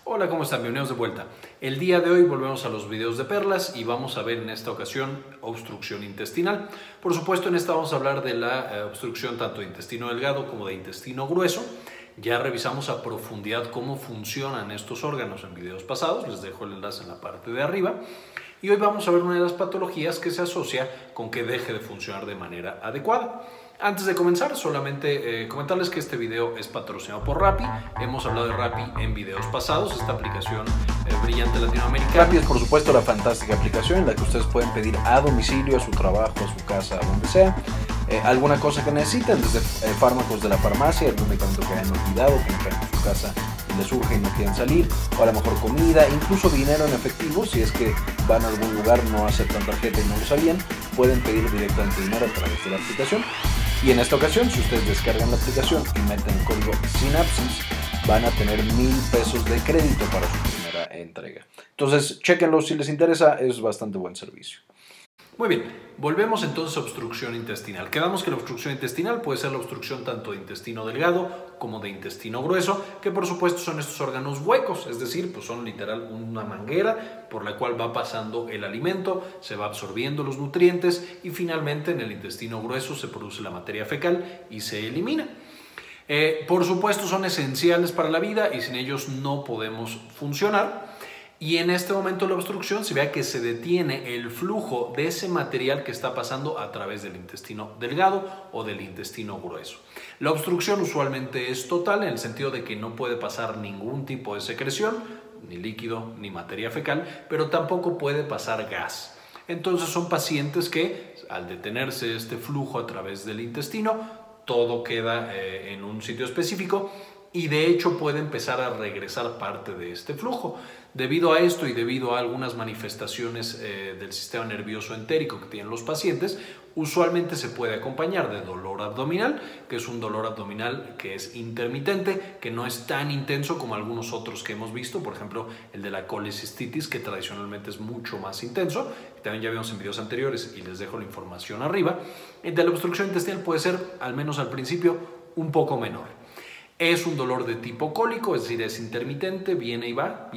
Hola, ¿cómo están? Bienvenidos de vuelta. El día de hoy volvemos a los videos de perlas y vamos a ver en esta ocasión obstrucción intestinal. Por supuesto, en esta vamos a hablar de la obstrucción tanto de intestino delgado como de intestino grueso. Ya revisamos a profundidad cómo funcionan estos órganos en videos pasados, les dejo el enlace en la parte de arriba. Y hoy vamos a ver una de las patologías que se asocia con que deje de funcionar de manera adecuada. Antes de comenzar, solamente comentarles que este video es patrocinado por Rappi. Hemos hablado de Rappi en videos pasados, esta aplicación brillante latinoamericana. Rappi es, por supuesto, la fantástica aplicación en la que ustedes pueden pedir a domicilio, a su trabajo, a su casa, a donde sea, alguna cosa que necesiten, desde fármacos de la farmacia, algún medicamento que hayan olvidado, que no quieran en su casa y les surge y no quieren salir, o a lo mejor comida, incluso dinero en efectivo, si es que van a algún lugar, no aceptan tarjeta y no lo sabían, pueden pedir directamente dinero a través de la aplicación. Y en esta ocasión, si ustedes descargan la aplicación y meten el código SYNAPSIS, van a tener 1,000 pesos de crédito para su primera entrega. Entonces, chéquenlo si les interesa, es bastante buen servicio. Muy bien, volvemos entonces a obstrucción intestinal. Quedamos que la obstrucción intestinal puede ser la obstrucción tanto de intestino delgado como de intestino grueso, que por supuesto son estos órganos huecos, es decir, pues son literal una manguera por la cual va pasando el alimento, se va absorbiendo los nutrientes y finalmente en el intestino grueso se produce la materia fecal y se elimina. Por supuesto son esenciales para la vida y sin ellos no podemos funcionar. Y en este momento de la obstrucción se vea que se detiene el flujo de ese material que está pasando a través del intestino delgado o del intestino grueso. La obstrucción usualmente es total en el sentido de que no puede pasar ningún tipo de secreción, ni líquido ni materia fecal, pero tampoco puede pasar gas. Entonces son pacientes que al detenerse este flujo a través del intestino, todo queda en un sitio específico y de hecho puede empezar a regresar parte de este flujo. Debido a esto y debido a algunas manifestaciones del sistema nervioso entérico que tienen los pacientes, usualmente se puede acompañar de dolor abdominal, que es un dolor abdominal que es intermitente, que no es tan intenso como algunos otros que hemos visto, por ejemplo el de la colecistitis, que tradicionalmente es mucho más intenso, que también ya vimos en videos anteriores y les dejo la información arriba. El de la obstrucción intestinal puede ser, al menos al principio, un poco menor. Es un dolor de tipo cólico, es decir, es intermitente, viene y va,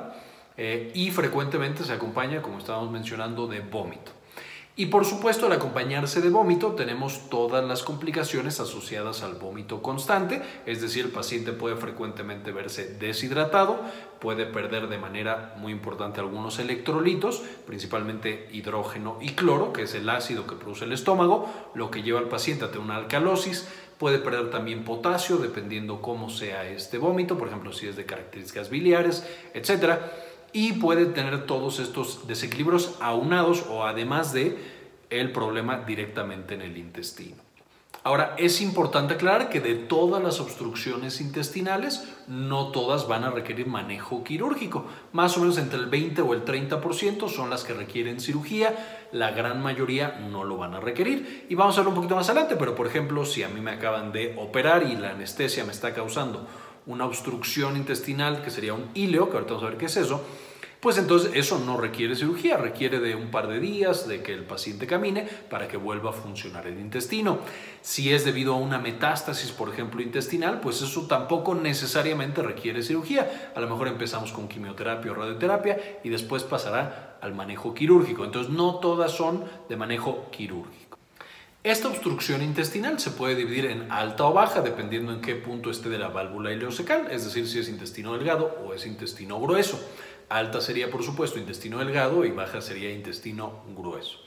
y frecuentemente se acompaña, como estábamos mencionando, de vómito. Y por supuesto, al acompañarse de vómito, tenemos todas las complicaciones asociadas al vómito constante, es decir, el paciente puede frecuentemente verse deshidratado, puede perder de manera muy importante algunos electrolitos, principalmente hidrógeno y cloro, que es el ácido que produce el estómago, lo que lleva al paciente a tener una alcalosis. Puede perder también potasio dependiendo cómo sea este vómito, por ejemplo, si es de características biliares, etc. Y puede tener todos estos desequilibrios aunados o además de el problema directamente en el intestino. Ahora, es importante aclarar que de todas las obstrucciones intestinales, no todas van a requerir manejo quirúrgico. Más o menos entre el 20 o el 30% son las que requieren cirugía, la gran mayoría no lo van a requerir. Y vamos a ver un poquito más adelante, pero por ejemplo, si a mí me acaban de operar y la anestesia me está causando una obstrucción intestinal, que sería un íleo, que ahorita vamos a ver qué es eso, pues entonces eso no requiere cirugía, requiere de un par de días de que el paciente camine para que vuelva a funcionar el intestino. Si es debido a una metástasis, por ejemplo, intestinal, pues eso tampoco necesariamente requiere cirugía. A lo mejor empezamos con quimioterapia o radioterapia y después pasará al manejo quirúrgico. Entonces no todas son de manejo quirúrgico. Esta obstrucción intestinal se puede dividir en alta o baja dependiendo en qué punto esté de la válvula ileocecal, es decir, si es intestino delgado o es intestino grueso. Alta sería, por supuesto, intestino delgado y baja sería intestino grueso.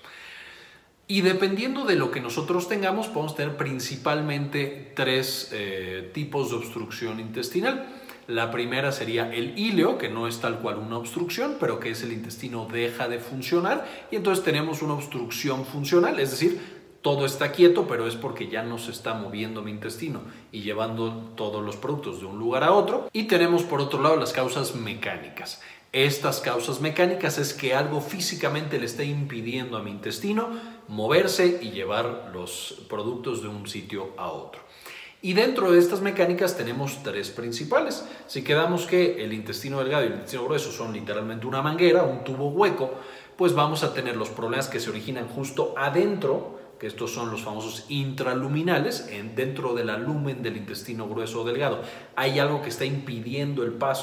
Y dependiendo de lo que nosotros tengamos, podemos tener principalmente tres tipos de obstrucción intestinal. La primera sería el íleo, que no es tal cual una obstrucción, pero que es el intestino deja de funcionar y entonces tenemos una obstrucción funcional, es decir, todo está quieto, pero es porque ya no se está moviendo mi intestino y llevando todos los productos de un lugar a otro. Y tenemos por otro lado las causas mecánicas. Estas causas mecánicas es que algo físicamente le está impidiendo a mi intestino moverse y llevar los productos de un sitio a otro. Y dentro de estas mecánicas tenemos tres principales. Si quedamos que el intestino delgado y el intestino grueso son literalmente una manguera, un tubo hueco, pues vamos a tener los problemas que se originan justo adentro, que estos son los famosos intraluminales, dentro de la lumen del intestino grueso o delgado. Hay algo que está impidiendo el paso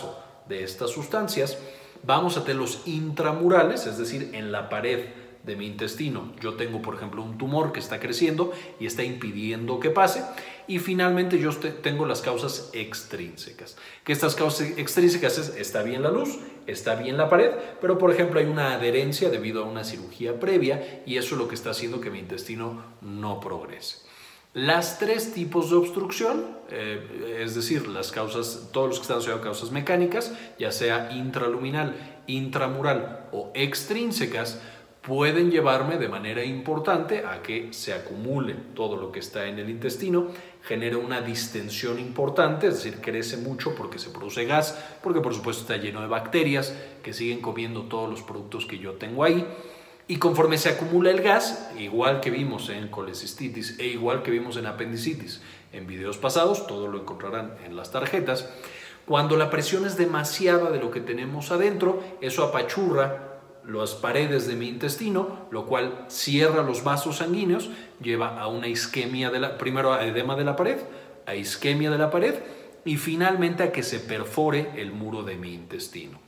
de estas sustancias. Vamos a tener los intramurales, es decir, en la pared de mi intestino yo tengo, por ejemplo, un tumor que está creciendo y está impidiendo que pase. Y finalmente yo tengo las causas extrínsecas. Que estas causas extrínsecas está bien la luz, está bien la pared, pero por ejemplo hay una adherencia debido a una cirugía previa y eso es lo que está haciendo que mi intestino no progrese. Las tres tipos de obstrucción, es decir, las causas, todos los que están asociados a causas mecánicas, ya sea intraluminal, intramural o extrínsecas, pueden llevarme de manera importante a que se acumule todo lo que está en el intestino, genere una distensión importante, es decir, crece mucho porque se produce gas, porque por supuesto está lleno de bacterias que siguen comiendo todos los productos que yo tengo ahí. Y conforme se acumula el gas, igual que vimos en colecistitis e igual que vimos en apendicitis en videos pasados, todo lo encontrarán en las tarjetas, cuando la presión es demasiada de lo que tenemos adentro, eso apachurra las paredes de mi intestino, lo cual cierra los vasos sanguíneos, lleva a una isquemia, primero a edema de la pared, a isquemia de la pared y finalmente a que se perfore el muro de mi intestino.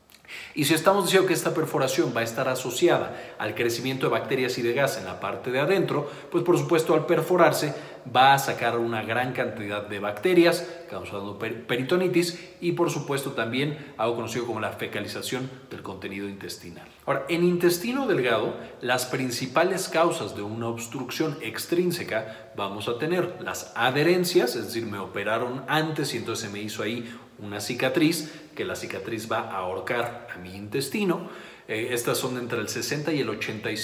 Y si estamos diciendo que esta perforación va a estar asociada al crecimiento de bacterias y de gas en la parte de adentro, pues por supuesto al perforarse va a sacar una gran cantidad de bacterias causando peritonitis y por supuesto también algo conocido como la fecalización del contenido intestinal. Ahora, en intestino delgado, las principales causas de una obstrucción extrínseca vamos a tener las adherencias, es decir, me operaron antes y entonces se me hizo ahí una cicatriz, que la cicatriz va a ahorcar a mi intestino. Estas son entre el 60 y el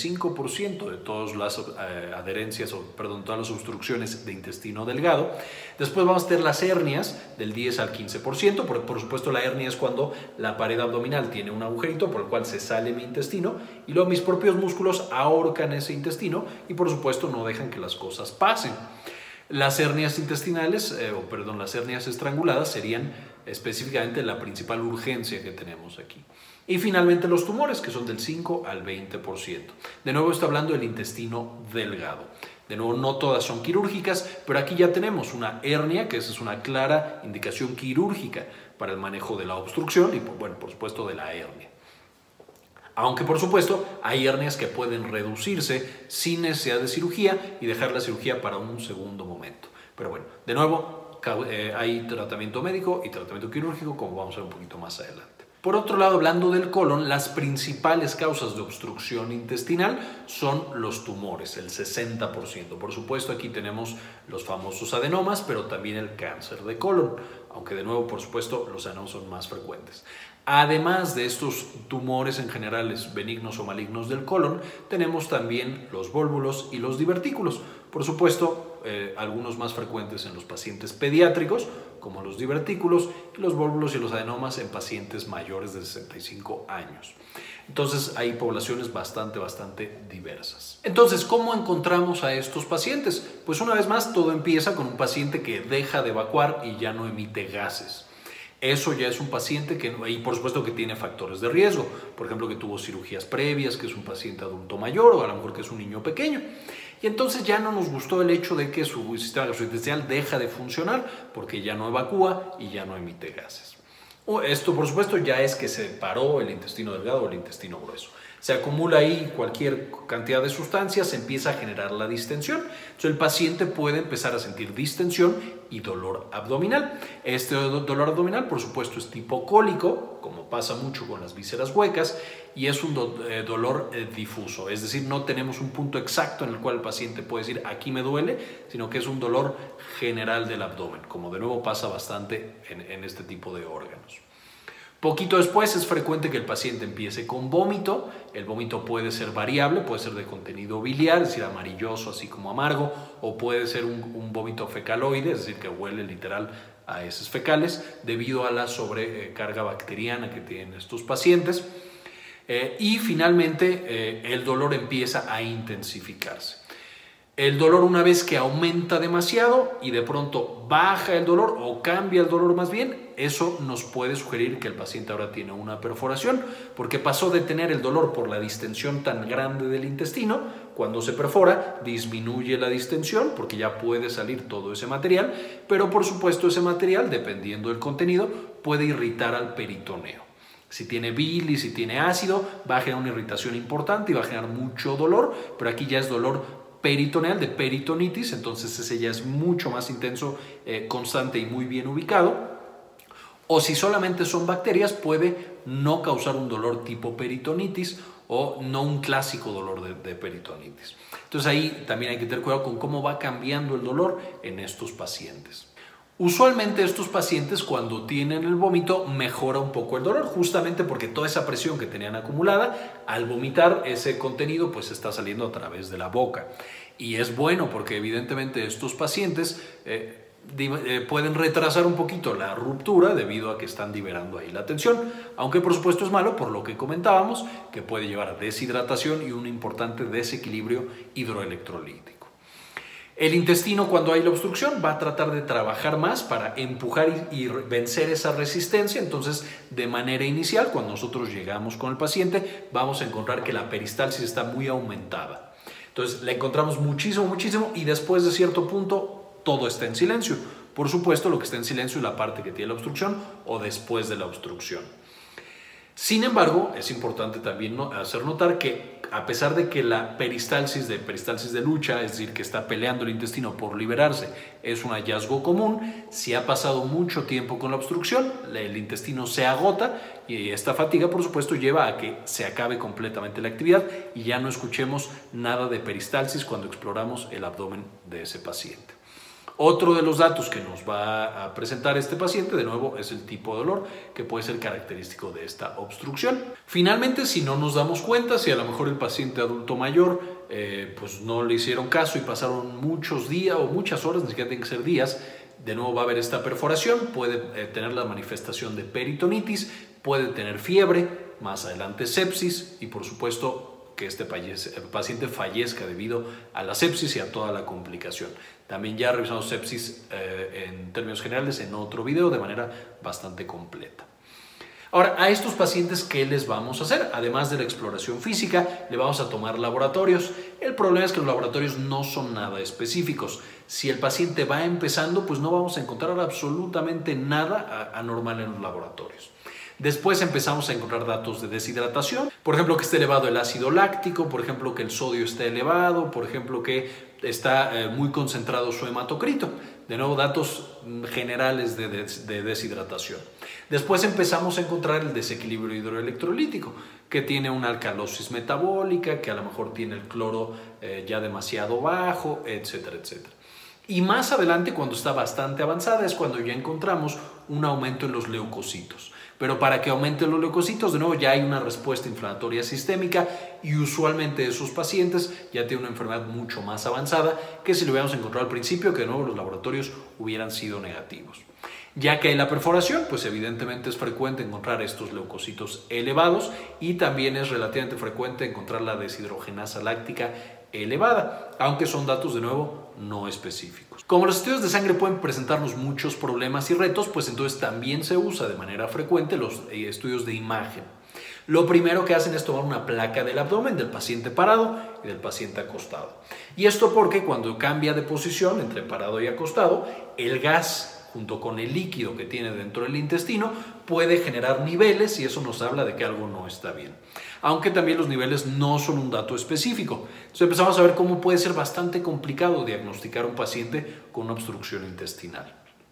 85% de todas las adherencias, todas las obstrucciones de intestino delgado. Después vamos a tener las hernias del 10 al 15%, porque por supuesto la hernia es cuando la pared abdominal tiene un agujerito por el cual se sale mi intestino y luego mis propios músculos ahorcan ese intestino y por supuesto no dejan que las cosas pasen. Las hernias intestinales, las hernias estranguladas serían específicamente la principal urgencia que tenemos aquí. Y finalmente los tumores, que son del 5 al 20%. De nuevo estoy hablando del intestino delgado. De nuevo, no todas son quirúrgicas, pero aquí ya tenemos una hernia, que esa es una clara indicación quirúrgica para el manejo de la obstrucción y, por supuesto, de la hernia. Aunque, por supuesto, hay hernias que pueden reducirse sin necesidad de cirugía y dejar la cirugía para un segundo momento. Pero bueno, de nuevo, hay tratamiento médico y tratamiento quirúrgico, como vamos a ver un poquito más adelante. Por otro lado, hablando del colon, las principales causas de obstrucción intestinal son los tumores, el 60%. Por supuesto, aquí tenemos los famosos adenomas, pero también el cáncer de colon, aunque de nuevo, por supuesto, los adenomas son más frecuentes. Además de estos tumores en general benignos o malignos del colon, tenemos también los vólvulos y los divertículos. Por supuesto, algunos más frecuentes en los pacientes pediátricos, como los divertículos, y los vólvulos y los adenomas en pacientes mayores de 65 años. Entonces, hay poblaciones bastante diversas. Entonces, ¿cómo encontramos a estos pacientes? Pues una vez más, todo empieza con un paciente que deja de evacuar y ya no emite gases. Eso ya es un paciente y por supuesto que tiene factores de riesgo, por ejemplo que tuvo cirugías previas, que es un paciente adulto mayor o a lo mejor que es un niño pequeño. Y entonces ya no nos gustó el hecho de que su sistema gastrointestinal deja de funcionar porque ya no evacúa y ya no emite gases. Esto por supuesto ya es que se paró el intestino delgado o el intestino grueso. Se acumula ahí cualquier cantidad de sustancias, se empieza a generar la distensión. Entonces el paciente puede empezar a sentir distensión y dolor abdominal. Este dolor abdominal, por supuesto, es tipo cólico, como pasa mucho con las vísceras huecas, y es un dolor difuso. Es decir, no tenemos un punto exacto en el cual el paciente puede decir aquí me duele, sino que es un dolor general del abdomen, como de nuevo pasa bastante en este tipo de órganos. Poquito después es frecuente que el paciente empiece con vómito. El vómito puede ser variable, puede ser de contenido biliar, es decir, amarilloso así como amargo, o puede ser un vómito fecaloide, es decir, que huele literal a heces fecales debido a la sobrecarga bacteriana que tienen estos pacientes. Y finalmente el dolor empieza a intensificarse. El dolor, una vez que aumenta demasiado y de pronto baja el dolor o cambia el dolor más bien, eso nos puede sugerir que el paciente ahora tiene una perforación porque pasó de tener el dolor por la distensión tan grande del intestino, Cuando se perfora, disminuye la distensión porque ya puede salir todo ese material, pero por supuesto ese material, dependiendo del contenido, puede irritar al peritoneo. Si tiene bilis, si tiene ácido, va a generar una irritación importante y va a generar mucho dolor, pero aquí ya es dolor peritoneal, de peritonitis, entonces ese ya es mucho más intenso, constante y muy bien ubicado. O si solamente son bacterias, puede no causar un dolor tipo peritonitis o no un clásico dolor de peritonitis. Entonces ahí también hay que tener cuidado con cómo va cambiando el dolor en estos pacientes. Usualmente estos pacientes cuando tienen el vómito mejora un poco el dolor, justamente porque toda esa presión que tenían acumulada, al vomitar ese contenido pues está saliendo a través de la boca. Y es bueno porque evidentemente estos pacientes pueden retrasar un poquito la ruptura debido a que están liberando ahí la tensión, aunque por supuesto es malo por lo que comentábamos, que puede llevar a deshidratación y un importante desequilibrio hidroelectrolítico. El intestino, cuando hay la obstrucción, va a tratar de trabajar más para empujar y vencer esa resistencia. Entonces, de manera inicial, cuando nosotros llegamos con el paciente, vamos a encontrar que la peristalsis está muy aumentada. Entonces, la encontramos muchísimo y después de cierto punto, todo está en silencio. Por supuesto, lo que está en silencio es la parte que tiene la obstrucción o después de la obstrucción. Sin embargo, es importante también hacer notar que a pesar de que la peristalsis de lucha, es decir, que está peleando el intestino por liberarse, es un hallazgo común, si ha pasado mucho tiempo con la obstrucción, el intestino se agota y esta fatiga, por supuesto, lleva a que se acabe completamente la actividad y ya no escuchemos nada de peristalsis cuando exploramos el abdomen de ese paciente. Otro de los datos que nos va a presentar este paciente, de nuevo, es el tipo de dolor que puede ser característico de esta obstrucción. Finalmente, si no nos damos cuenta, si a lo mejor el paciente adulto mayor pues no le hicieron caso y pasaron muchos días o muchas horas, ni siquiera tienen que ser días, de nuevo va a haber esta perforación, puede tener la manifestación de peritonitis, puede tener fiebre, más adelante sepsis y por supuesto que el paciente fallezca debido a la sepsis y a toda la complicación. También ya revisamos sepsis en términos generales en otro video de manera bastante completa. Ahora, a estos pacientes, ¿qué les vamos a hacer? Además de la exploración física, le vamos a tomar laboratorios. El problema es que los laboratorios no son nada específicos. Si el paciente va empezando, pues no vamos a encontrar absolutamente nada anormal en los laboratorios. Después empezamos a encontrar datos de deshidratación, por ejemplo que esté elevado el ácido láctico, por ejemplo que el sodio esté elevado, por ejemplo que está muy concentrado su hematocrito. De nuevo, datos generales de deshidratación. Después empezamos a encontrar el desequilibrio hidroelectrolítico, que tiene una alcalosis metabólica, que a lo mejor tiene el cloro ya demasiado bajo, etcétera, etcétera. Y más adelante, cuando está bastante avanzada, es cuando ya encontramos un aumento en los leucocitos. Pero para que aumenten los leucocitos, de nuevo, ya hay una respuesta inflamatoria sistémica y usualmente esos pacientes ya tienen una enfermedad mucho más avanzada que si lo hubiéramos encontrado al principio, que de nuevo los laboratorios hubieran sido negativos. Ya que hay la perforación, pues evidentemente es frecuente encontrar estos leucocitos elevados y también es relativamente frecuente encontrar la deshidrogenasa láctica elevada, aunque son datos de nuevo no específicos. Como los estudios de sangre pueden presentarnos muchos problemas y retos, pues entonces también se usa de manera frecuente los estudios de imagen. Lo primero que hacen es tomar una placa del abdomen del paciente parado y del paciente acostado. Y esto porque cuando cambia de posición entre parado y acostado, el gas junto con el líquido que tiene dentro del intestino puede generar niveles y eso nos habla de que algo no está bien. Aunque también los niveles no son un dato específico. Entonces empezamos a ver cómo puede ser bastante complicado diagnosticar a un paciente con una obstrucción intestinal.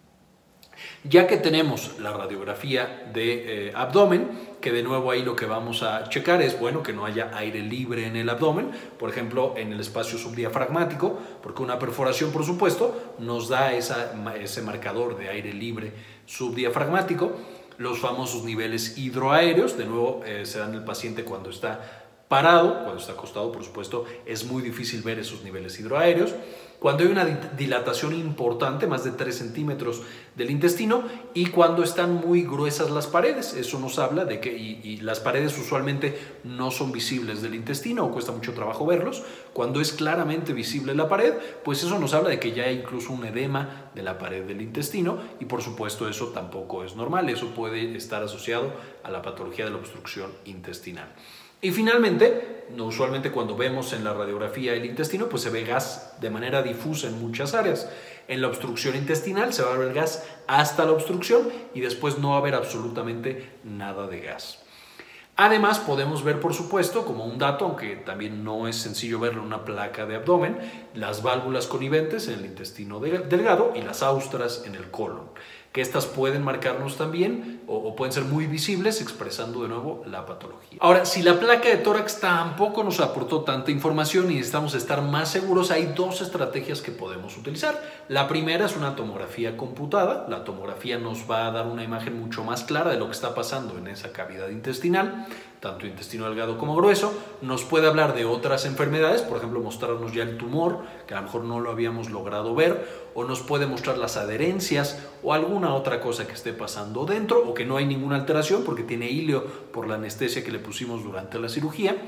Ya que tenemos la radiografía de abdomen, que de nuevo ahí lo que vamos a checar es, bueno, que no haya aire libre en el abdomen, por ejemplo, en el espacio subdiafragmático, porque una perforación, por supuesto, nos da ese marcador de aire libre subdiafragmático. Los famosos niveles hidroaéreos, de nuevo, se dan en el paciente cuando está parado, cuando está acostado, por supuesto, es muy difícil ver esos niveles hidroaéreos. Cuando hay una dilatación importante, más de 3 centímetros del intestino, y cuando están muy gruesas las paredes, eso nos habla de que y las paredes usualmente no son visibles del intestino o cuesta mucho trabajo verlos. Cuando es claramente visible la pared, pues eso nos habla de que ya hay incluso un edema de la pared del intestino y por supuesto eso tampoco es normal, eso puede estar asociado a la patología de la obstrucción intestinal. Y finalmente, usualmente cuando vemos en la radiografía el intestino, pues se ve gas de manera difusa en muchas áreas. En la obstrucción intestinal se va a ver gas hasta la obstrucción y después no va a haber absolutamente nada de gas. Además, podemos ver, por supuesto, como un dato, aunque también no es sencillo verlo en una placa de abdomen, las válvulas coniventes en el intestino delgado y las austras en el colon, que estas pueden marcarnos también o pueden ser muy visibles, expresando de nuevo la patología. Ahora, si la placa de tórax tampoco nos aportó tanta información y necesitamos estar más seguros, hay dos estrategias que podemos utilizar. La primera es una tomografía computada. La tomografía nos va a dar una imagen mucho más clara de lo que está pasando en esa cavidad intestinal, tanto intestino delgado como grueso. Nos puede hablar de otras enfermedades, por ejemplo, mostrarnos ya el tumor, que a lo mejor no lo habíamos logrado ver, o nos puede mostrar las adherencias o alguna otra cosa que esté pasando dentro, o que no hay ninguna alteración porque tiene hilio por la anestesia que le pusimos durante la cirugía.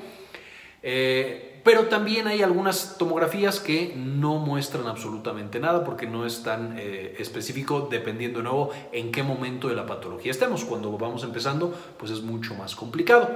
Pero también hay algunas tomografías que no muestran absolutamente nada porque no es tan específico, dependiendo de nuevo en qué momento de la patología estemos. Cuando vamos empezando, pues es mucho más complicado.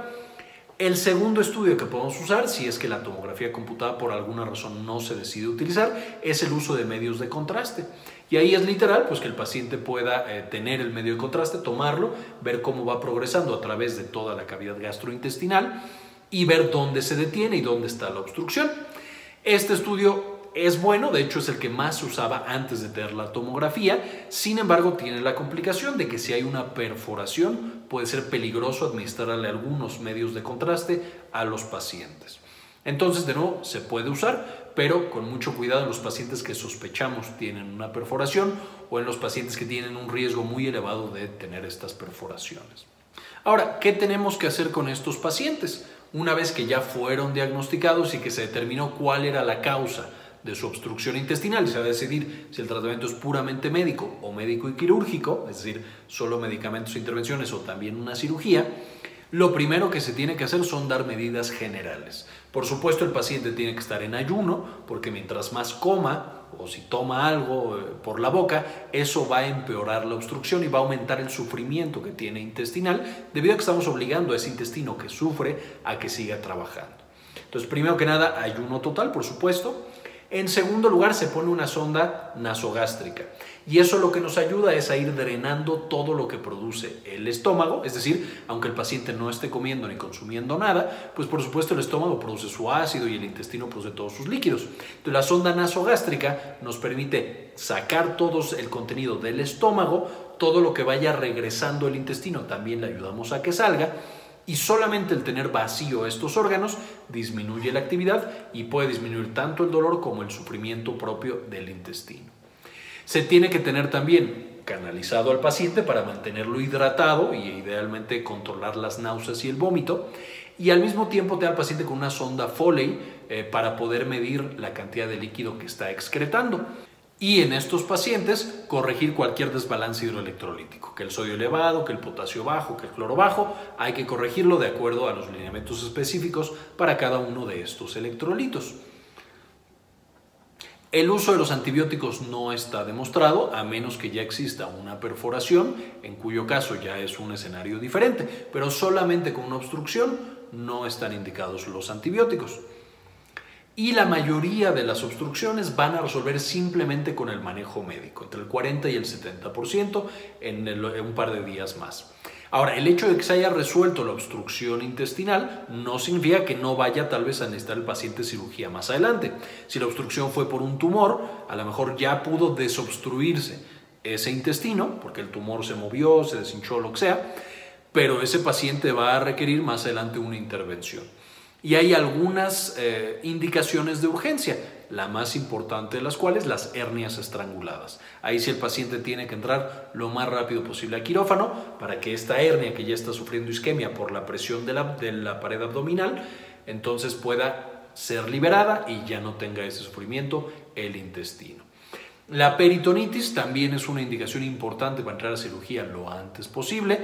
El segundo estudio que podemos usar, si es que la tomografía computada por alguna razón no se decide utilizar, es el uso de medios de contraste. Y ahí es literal, pues que el paciente pueda tener el medio de contraste, tomarlo, ver cómo va progresando a través de toda la cavidad gastrointestinal y ver dónde se detiene y dónde está la obstrucción. Este estudio es bueno, de hecho es el que más se usaba antes de tener la tomografía. Sin embargo, tiene la complicación de que si hay una perforación puede ser peligroso administrarle algunos medios de contraste a los pacientes. Entonces, de nuevo, se puede usar, pero con mucho cuidado en los pacientes que sospechamos tienen una perforación o en los pacientes que tienen un riesgo muy elevado de tener estas perforaciones. Ahora, ¿qué tenemos que hacer con estos pacientes? Una vez que ya fueron diagnosticados y que se determinó cuál era la causa de su obstrucción intestinal, se va a decidir si el tratamiento es puramente médico o médico y quirúrgico, es decir, solo medicamentos e intervenciones o también una cirugía. Lo primero que se tiene que hacer son dar medidas generales. Por supuesto, el paciente tiene que estar en ayuno, porque mientras más coma o si toma algo por la boca, eso va a empeorar la obstrucción y va a aumentar el sufrimiento que tiene intestinal, debido a que estamos obligando a ese intestino que sufre a que siga trabajando. Entonces, primero que nada, ayuno total, por supuesto. En segundo lugar, se pone una sonda nasogástrica y eso lo que nos ayuda es a ir drenando todo lo que produce el estómago, es decir, aunque el paciente no esté comiendo ni consumiendo nada, pues por supuesto el estómago produce su ácido y el intestino produce todos sus líquidos. Entonces la sonda nasogástrica nos permite sacar todo el contenido del estómago, todo lo que vaya regresando el intestino también le ayudamos a que salga. Y solamente el tener vacío estos órganos disminuye la actividad y puede disminuir tanto el dolor como el sufrimiento propio del intestino. Se tiene que tener también canalizado al paciente para mantenerlo hidratado y idealmente controlar las náuseas y el vómito, y al mismo tiempo tener al paciente con una sonda Foley para poder medir la cantidad de líquido que está excretando. Y en estos pacientes corregir cualquier desbalance hidroelectrolítico, que el sodio elevado, que el potasio bajo, que el cloro bajo, hay que corregirlo de acuerdo a los lineamientos específicos para cada uno de estos electrolitos. El uso de los antibióticos no está demostrado, a menos que ya exista una perforación, en cuyo caso ya es un escenario diferente, pero solamente con una obstrucción no están indicados los antibióticos. Y la mayoría de las obstrucciones van a resolver simplemente con el manejo médico, entre el 40 y el 70% en un par de días más. Ahora, el hecho de que se haya resuelto la obstrucción intestinal no significa que no vaya tal vez a necesitar el paciente cirugía más adelante. Si la obstrucción fue por un tumor, a lo mejor ya pudo desobstruirse ese intestino, porque el tumor se movió, se deshinchó, lo que sea, pero ese paciente va a requerir más adelante una intervención. Y hay algunas indicaciones de urgencia, la más importante de las cuales las hernias estranguladas. Ahí sí el paciente tiene que entrar lo más rápido posible al quirófano para que esta hernia que ya está sufriendo isquemia por la presión de la pared abdominal, entonces pueda ser liberada y ya no tenga ese sufrimiento el intestino. La peritonitis también es una indicación importante para entrar a cirugía lo antes posible,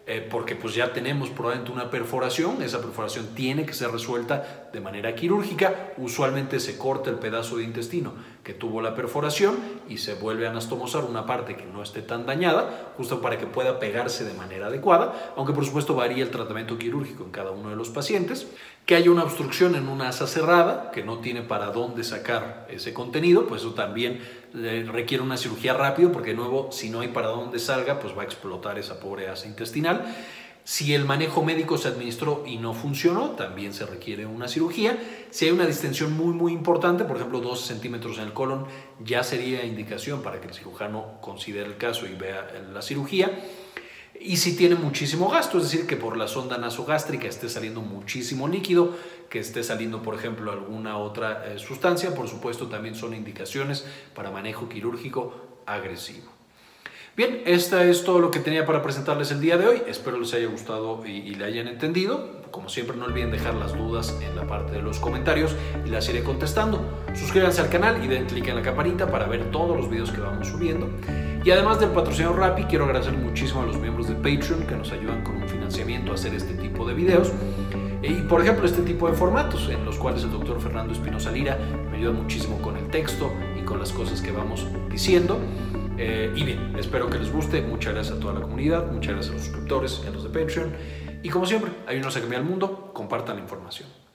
porque pues ya tenemos probablemente una perforación. Esa perforación tiene que ser resuelta de manera quirúrgica. Usualmente se corta el pedazo de intestino que tuvo la perforación y se vuelve a anastomosar una parte que no esté tan dañada, justo para que pueda pegarse de manera adecuada, aunque por supuesto varía el tratamiento quirúrgico en cada uno de los pacientes. Que haya una obstrucción en una asa cerrada, que no tiene para dónde sacar ese contenido, pues eso también requiere una cirugía rápido, porque de nuevo, si no hay para dónde salga, pues va a explotar esa pobre asa intestinal. Si el manejo médico se administró y no funcionó, también se requiere una cirugía. Si hay una distensión muy importante, por ejemplo 12 centímetros en el colon, ya sería indicación para que el cirujano considere el caso y vea la cirugía. Y si tiene muchísimo gasto, es decir, que por la sonda nasogástrica esté saliendo muchísimo líquido, que esté saliendo, por ejemplo, alguna otra sustancia, por supuesto también son indicaciones para manejo quirúrgico agresivo. Bien, esto es todo lo que tenía para presentarles el día de hoy. Espero les haya gustado y le hayan entendido. Como siempre, no olviden dejar las dudas en la parte de los comentarios y las iré contestando. Suscríbanse al canal y den clic en la campanita para ver todos los videos que vamos subiendo. Y además del patrocinio Rappi, quiero agradecer muchísimo a los miembros de Patreon que nos ayudan con un financiamiento a hacer este tipo de videos. Y por ejemplo, este tipo de formatos en los cuales el doctor Fernando Espinosa Lira me ayuda muchísimo con el texto y con las cosas que vamos diciendo. Y bien, espero que les guste. Muchas gracias a toda la comunidad, muchas gracias a los suscriptores y a los de Patreon. Y como siempre, ayúdenos a cambiar el mundo, compartan la información.